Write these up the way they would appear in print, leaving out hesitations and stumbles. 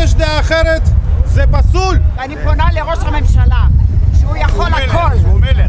יש דעה אחרת, זה פסול. אני פונה לראש הממשלה, שהוא יכול הכל. הוא מלך.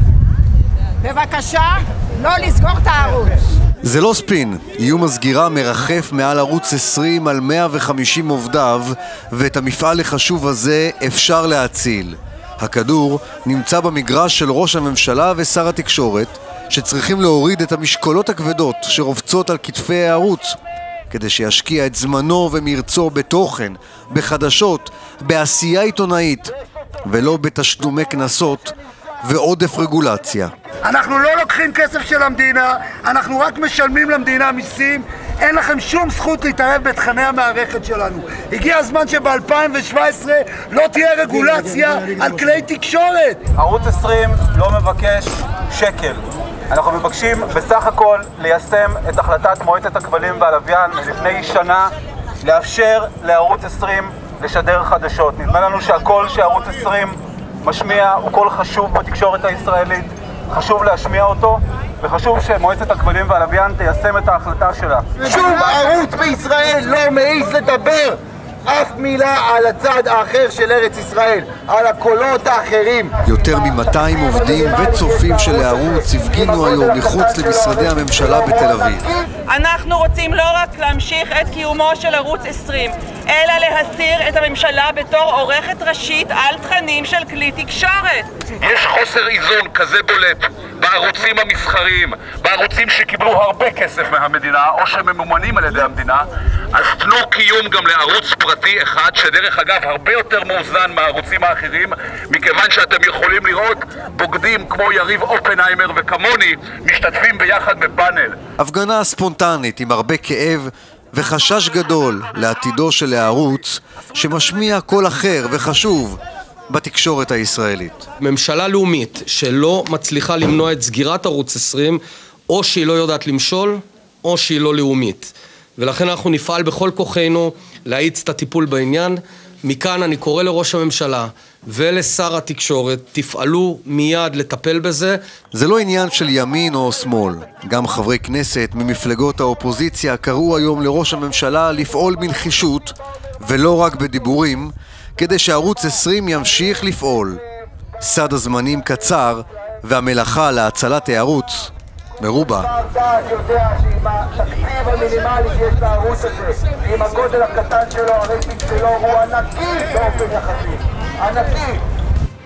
בבקשה, לא לסגור את הערוץ. זה לא ספין, איום הסגירה מרחף מעל ערוץ 20 על 150 עובדיו, ואת המפעל החשוב הזה אפשר להציל. הכדור נמצא במגרש של ראש הממשלה ושר התקשורת, שצריכים להוריד את המשקולות הכבדות שרובצות על כתפי הערוץ, כדי שישקיע את זמנו ומרצו בתוכן, בחדשות, בעשייה עיתונאית, ולא בתשלומי כנסות ועודף רגולציה. אנחנו לא לוקחים כסף של המדינה, אנחנו רק משלמים למדינה מיסים. אין לכם שום זכות להתערב בתכני המערכת שלנו. הגיע הזמן שב-2017 לא תהיה רגולציה על כלי תקשורת. ערוץ 20 לא מבקש שקל. אנחנו מבקשים בסך הכל ליישם את החלטת מועצת הכבלים והלוויין לפני שנה, לאפשר לערוץ 20 לשדר חדשות. נדמה לנו שהקול שערוץ 20 משמיע הוא קול חשוב בתקשורת הישראלית, חשוב להשמיע אותו, וחשוב שמועצת הכבלים והלוויין תיישם את ההחלטה שלה. שום ערוץ בישראל לא מעז לדבר אף מילה על הצד האחר של ארץ ישראל, על הקולות האחרים. יותר מ-200 עובדים וצופים של הערוץ הפגינו היום מחוץ למשרדי הממשלה בתל אביב. אנחנו רוצים לא רק להמשיך את קיומו של ערוץ 20, אלא להסיר את הממשלה בתור עורכת ראשית על תכנים של כלי תקשורת. יש חוסר איזון כזה בולט בערוצים המסחריים, בערוצים שקיבלו הרבה כסף מהמדינה או שממומנים על ידי המדינה, אז תנו קיום גם לערוץ פרטי אחד, שדרך אגב הרבה יותר מאוזן מהערוצים האחרים, מכיוון שאתם יכולים לראות בוגדים כמו יריב אופנהיימר וכמוני משתתפים ביחד בפאנל. הפגנה ספונטנית עם הרבה כאב וחשש גדול לעתידו של הערוץ שמשמיע קול אחר וחשוב בתקשורת הישראלית. ממשלה לאומית שלא מצליחה למנוע את סגירת ערוץ 20, או שהיא לא יודעת למשול, או שהיא לא לאומית. ולכן אנחנו נפעל בכל כוחנו להאיץ את הטיפול בעניין. מכאן אני קורא לראש הממשלה ולשר התקשורת, תפעלו מיד לטפל בזה. זה לא עניין של ימין או שמאל. גם חברי כנסת ממפלגות האופוזיציה קראו היום לראש הממשלה לפעול בנחישות, ולא רק בדיבורים, כדי שערוץ 20 ימשיך לפעול. סד הזמנים קצר, והמלאכה להצלת הערוץ מרובה. אתה יודע שעם התקציב המינימלי שיש לערוץ הזה, עם הגודל הקטן שלו, הרייטינג שלו הוא ענקי באופן יחסי. ענקי.